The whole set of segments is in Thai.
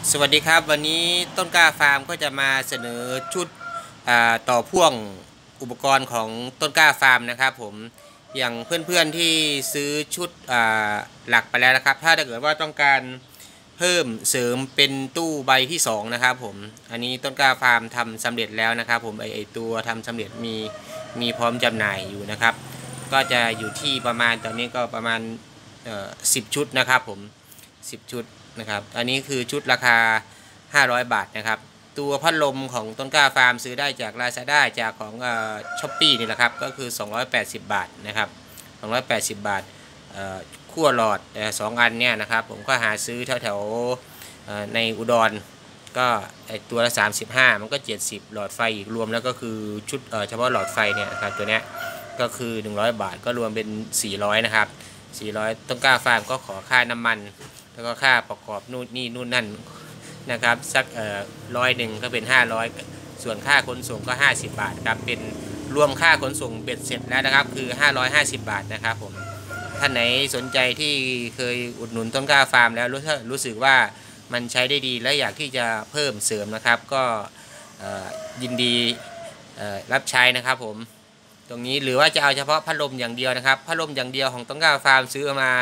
สวัสดีครับวันนี้ต้นกล้าฟาร์มก็จะมาเสนอชุดต่อพ่วงอุปกรณ์ของต้นกล้าฟาร์มนะครับผมอย่างเพื่อนๆที่ซื้อชุดหลักไปแล้วนะครับถ้าเกิดว่าต้องการเพิ่มเสริมเป็นตู้ใบที่2นะครับผมอันนี้ต้นกล้าฟาร์มทำสำเร็จแล้วนะครับผมไอตัวทำสำเร็จมีพร้อมจำหน่ายอยู่นะครับก็จะอยู่ที่ประมาณตอนนี้ก็ประมาณ10 ชุดนะครับผม10 ชุดนะครับอันนี้คือชุดราคา500 บาทนะครับตัวพัดลมของต้นกล้าฟาร์มซื้อได้จาก Lazada จากของShopee นี่แหละครับก็คือ280 บาทนะครับ280 บาทขั้วหลอด2 อันเนี่ยนะครับผมก็หาซื้อแถวในอุดรก็ตัวละ35มันก็70หลอดไฟอีกรวมแล้วก็คือชุดเฉพาะหลอดไฟเนี่ยนะครับตัวเนี้ยก็คือ100 บาทก็รวมเป็น400นะครับ400ต้นกล้าฟาร์มก็ขอค่าน้ำมันแล้วก็ค่าประกอบนู่นนี่นู่นนั่นนะครับสัก100ก็เป็น500ส่วนค่าขนส่งก็50 บาทครับเป็นรวมค่าขนส่งเบ็ดเสร็จแล้วนะครับคือ550 บาทนะครับผมท่านไหนสนใจที่เคยอุดหนุนต้นกล้าฟาร์มแล้วรู้สึกว่ามันใช้ได้ดีและอยากที่จะเพิ่มเสริมนะครับก็ยินดีรับใช้นะครับผมตรงนี้หรือว่าจะเอาเฉพาะพัดลมอย่างเดียวนะครับพัดลมอย่างเดียวของต้นกล้าฟาร์มซื้อมา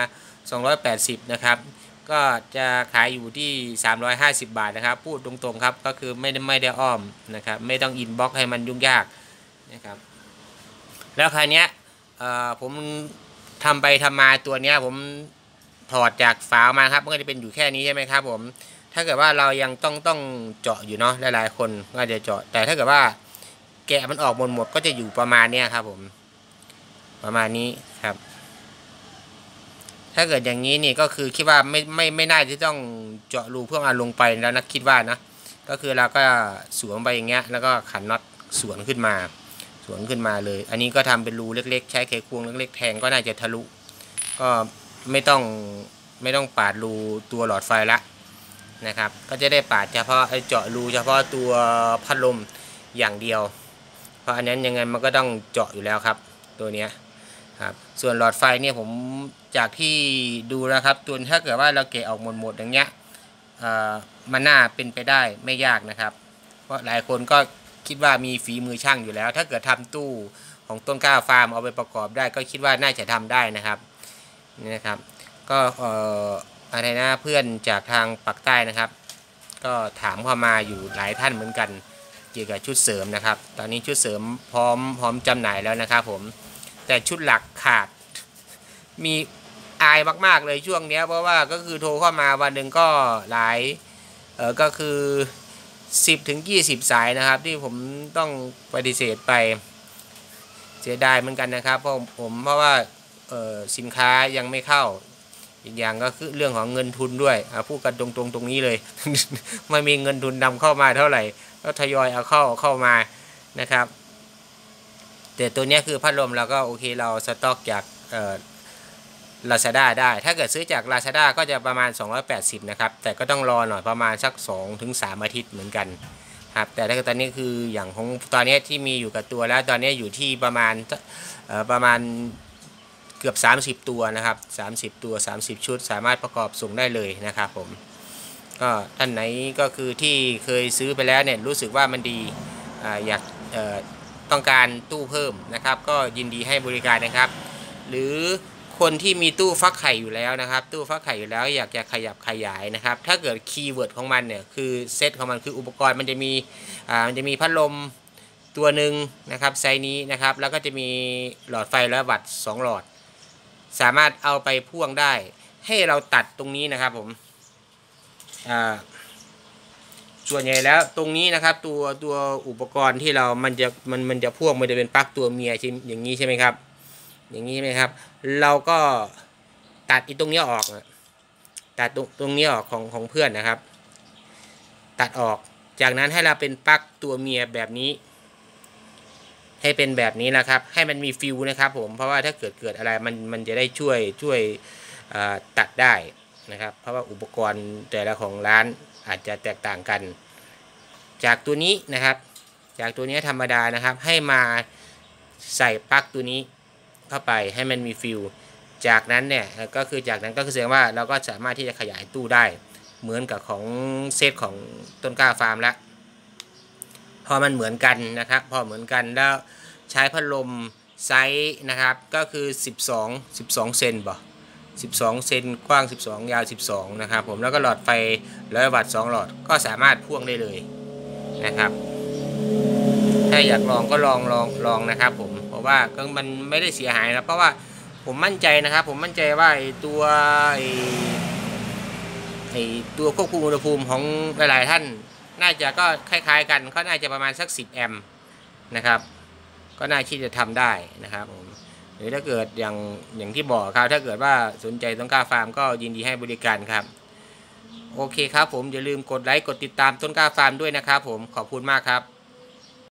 280นะครับก็จะขายอยู่ที่350 บาทนะครับพูดตรงๆครับก็คือไม่ได้อ้อมนะครับไม่ต้องอินบ็อกซ์ให้มันยุ่งยากนะครับแล้วคราวนี้ผมทำไปทำมาตัวนี้ผมถอดจากฝามาครับมันก็จะเป็นอยู่แค่นี้ใช่ไหมครับผมถ้าเกิดว่าเรายังต้องเจาะอยู่เนาะหลายๆคนก็จะเจาะแต่ถ้าเกิดว่าแกะมันออกหมดก็จะอยู่ประมาณนี้ครับผมประมาณนี้ครับถ้าเกิดอย่างนี้นี่ก็คือคิดว่าไม่น่าที่ต้องเจาะรูเพื่อเอาลงไปแล้วนะคิดว่านะก็คือเราก็สวมไปอย่างเงี้ยแล้วก็ขันน็อตสวนขึ้นมาเลยอันนี้ก็ทำเป็นรูเล็กๆใช้ไขควงเล็กๆแทงก็น่าจะทะลุก็ไม่ต้องปาดรูตัวหลอดไฟละนะครับก็จะได้ปาดเฉพาะเจาะรูเฉพาะตัวพัดลมอย่างเดียวเพราะอันนั้นยังไงมันก็ต้องเจาะอยู่แล้วครับตัวเนี้ยครับส่วนหลอดไฟเนี่ยผมจากที่ดูนะครับตัวถ้าเกิดว่าเราเกะออกหมดอย่างเงี้ยมันน่าเป็นไปได้ไม่ยากนะครับเพราะหลายคนก็คิดว่ามีฝีมือช่างอยู่แล้วถ้าเกิดทำตู้ของต้นกล้าฟาร์มเอาไปประกอบได้ก็คิดว่าน่าจะทำได้นะครับนี่นะครับก็อะไรนะเพื่อนจากทางปากใต้นะครับก็ถามเข้ามาอยู่หลายท่านเหมือนกันเกี่ยวกับชุดเสริมนะครับตอนนี้ชุดเสริมพร้อมจำหน่ายแล้วนะครับผมแต่ชุดหลักขาดมีอายมากๆเลยช่วงนี้เพราะว่าก็คือโทรเข้ามาวันหนึ่งก็หลายก็คือ10 ถึง 20 สายนะครับที่ผมต้องปฏิเสธไปเสียดายเหมือนกันนะครับเพราะว่าสินค้ายังไม่เข้าอีกอย่างก็คือเรื่องของเงินทุนด้วยพูดกันตรงนี้เลย ไม่มีเงินทุนนำเข้ามาเท่าไหร่ก็ทยอยเอาเข้ามานะครับแต่ตัวนี้คือพัดลมเราก็โอเคเราสต็อกจากLazada ได้ถ้าเกิดซื้อจาก Lazada ก็จะประมาณ280นะครับแต่ก็ต้องรอหน่อยประมาณสัก2 ถึง 3 อาทิตย์เหมือนกันครับแต่ถ้าตอนนี้คืออย่างของตอนนี้ที่มีอยู่กับตัวแล้วตอนนี้อยู่ที่ประมาณเกือบ30 ตัวนะครับ30 ตัว30 ชุดสามารถประกอบส่งได้เลยนะครับผมก็ท่านไหนก็คือที่เคยซื้อไปแล้วเนี่ยรู้สึกว่ามันดีอยากต้องการตู้เพิ่มนะครับก็ยินดีให้บริการนะครับหรือคนที่มีตู้ฟักไข่อยู่แล้วนะครับตู้ฟักไข่อยู่แล้วอยากจะขยับขยายนะครับถ้าเกิดคีย์เวิร์ดของมันเนี่ยคือเซตของมันคืออุปกรณ์มันจะมีพัดลมตัวหนึ่งนะครับไซส์นี้นะครับแล้วก็จะมีหลอดไฟและวัตต์2 หลอดสามารถเอาไปพ่วงได้ให้เราตัดตรงนี้นะครับผมส่วนใหญ่แล้วตรงนี้นะครับตัวอุปกรณ์ที่มันจะพ่วงมันจะเป็นปลั๊กตัวเมียอย่างนี้ใช่ไหมครับอย่างนี้ไหมครับเราก็ตัดตรงนี้ออกตัดตรงนี้ออกของเพื่อนนะครับตัดออกจากนั้นให้เราเป็นปลั๊กตัวเมียแบบนี้ให้เป็นแบบนี้นะครับให้มันมีฟิวนะครับผมเพราะว่าถ้าเกิดอะไรมันจะได้ช่วยตัดได้นะครับเพราะว่าอุปกรณ์แต่ละของร้านอาจจะแตกต่างกันจากตัวนี้นะครับจากตัวนี้ธรรมดานะครับให้มาใส่ปลั๊กตัวนี้เข้าไปให้มันมีฟิวจากนั้นเนี่ยก็คือแสดงว่าเราก็สามารถที่จะขยายตู้ได้เหมือนกับของเซตของต้นกล้าฟาร์มแล้วพอมันเหมือนกันนะครับพอเหมือนกันแล้วใช้พัดลมไซส์นะครับก็คือ12เซนบ่12เซนกว้าง12ยาว12นะครับผมแล้วก็หลอดไฟ100 วัตต์2หลอดก็สามารถพ่วงได้เลยนะครับถ้าอยากลองก็ลองนะครับผมเพราะว่าก็มันไม่ได้เสียหายนะเพราะว่าผมมั่นใจนะครับผมมั่นใจว่าตัวควบคุมอุณหภูมิของหลายๆท่านน่าจะก็คล้ายๆกันก็น่าจะประมาณสัก10 แอมป์นะครับก็น่าที่จะทำได้นะครับผมหรือถ้าเกิดอย่างที่บอกครับถ้าเกิดว่าสนใจต้นกล้าฟาร์มก็ยินดีให้บริการครับโอเคครับผมอย่าลืมกดไลค์กดติดตามต้นกล้าฟาร์มด้วยนะครับผมขอบคุณมากครับ